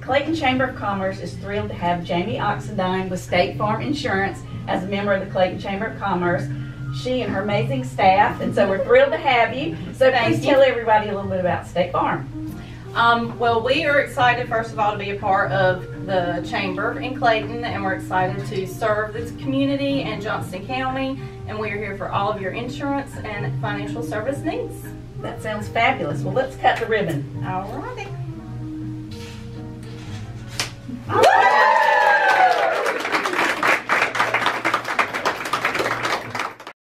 Clayton Chamber of Commerce is thrilled to have Jaime Oxendine with State Farm Insurance as a member of the Clayton Chamber of Commerce. She and her amazing staff, and so we're thrilled to have you. So please tell everybody a little bit about State Farm. Well, we are excited, first of all, to be a part of the Chamber in Clayton, and we're excited to serve this community and Johnston County, and we are here for all of your insurance and financial service needs. That sounds fabulous. Well, let's cut the ribbon. All righty. All right.